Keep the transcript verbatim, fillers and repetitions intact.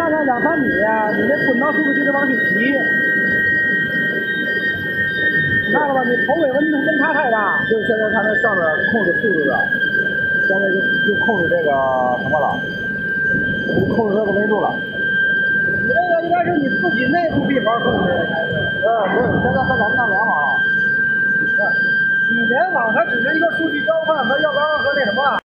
上上两三米，你那滚档速度就得往起提。你看了吧？你头尾温温差太大。 就是现在它那上面控制速度的，现在就就控制这个什么了，就控制这个温度了。 你这个应该是你自己内部闭环控制的，还是？ 呃，不是，现在和咱们那联网了。 你联网它只是一个数据交换，和要不然和那什么。